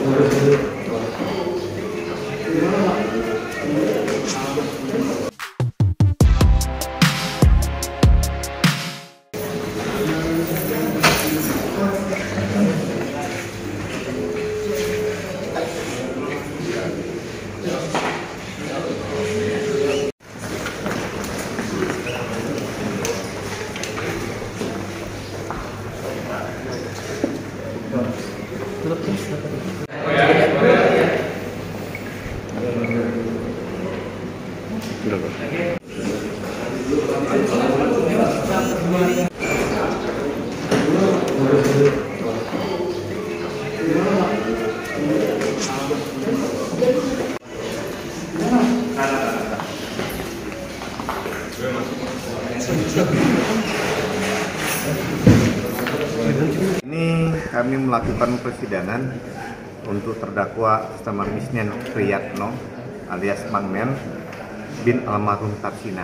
Ini kami melakukan persidangan untuk terdakwa Stamarmisnen Priyatno alias Mang Men bin almarhum Tarsina.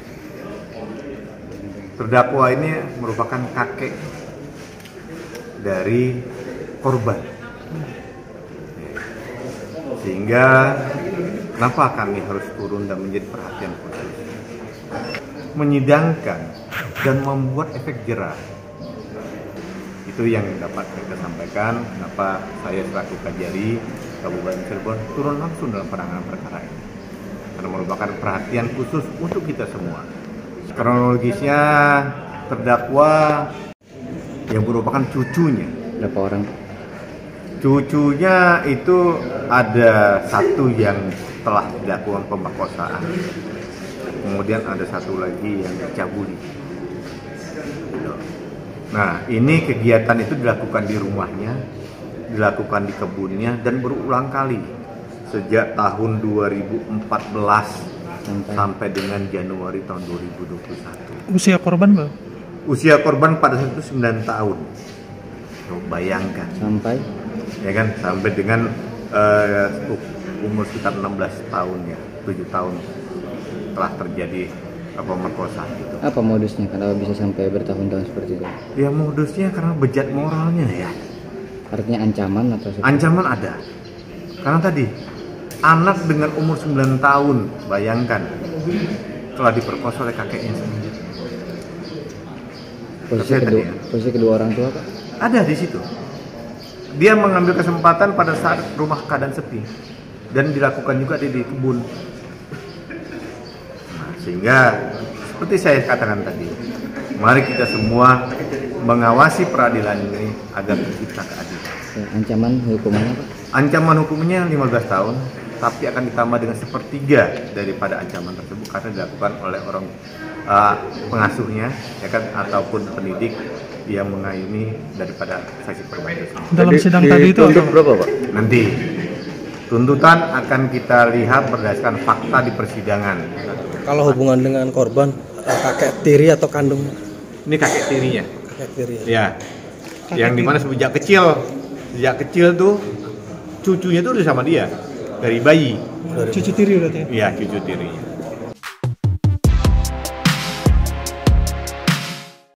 Terdakwa ini merupakan kakek dari korban. Sehingga kenapa kami harus turun dan menjadi perhatian khusus? Menyidangkan dan membuat efek jerah. Itu yang dapat kita sampaikan, kenapa saya selaku Kajari Kabupaten Cirebon turun langsung dalam penanganan perkara ini. Karena merupakan perhatian khusus untuk kita semua. Kronologisnya terdakwa yang merupakan cucunya. Berapa orang? Cucunya itu ada satu yang telah dilakukan pemerkosaan. Kemudian ada satu lagi yang dicabuli. Nah, ini kegiatan itu dilakukan di rumahnya, dilakukan di kebunnya, dan berulang kali sejak tahun 2014 sampai dengan Januari tahun 2021. Usia korban berapa? Usia korban pada saat itu 9 tahun. Bayangkan. Sampai? Ya kan, sampai dengan umur sekitar 16 tahun ya, 7 tahun telah terjadi pemerkosaan itu. Apa modusnya? Kenapa bisa sampai bertahun-tahun seperti itu? Ya modusnya karena bejat moralnya ya. Artinya ancaman atau seperti? Ancaman ada. Karena tadi anak dengan umur 9 tahun, bayangkan, telah diperkosa oleh kakeknya sendiri. Posisi kedua orang tua Pak? Ada di situ. Dia mengambil kesempatan pada saat rumah keadaan sepi dan dilakukan juga di kebun. Nah, sehingga seperti saya katakan tadi, mari kita semua mengawasi peradilan ini agar tercipta keadilan. Ancaman hukumannya Pak? Ancaman hukumnya 15 tahun, tapi akan ditambah dengan 1/3 daripada ancaman tersebut karena dilakukan oleh orang pengasuhnya, ya kan, ataupun pendidik yang mengayomi daripada saksi korban itu. Dalam sidang tadi itu berapa Pak? Nanti tuntutan akan kita lihat berdasarkan fakta di persidangan. Kalau hubungan dengan korban, kakek tiri atau kandung? Ini kakek tirinya. Kakek tiri. Ya. Yang dimana sejak kecil tuh cucunya tuh udah sama dia dari bayi. cucu tiri berarti. Iya, cucu tirinya.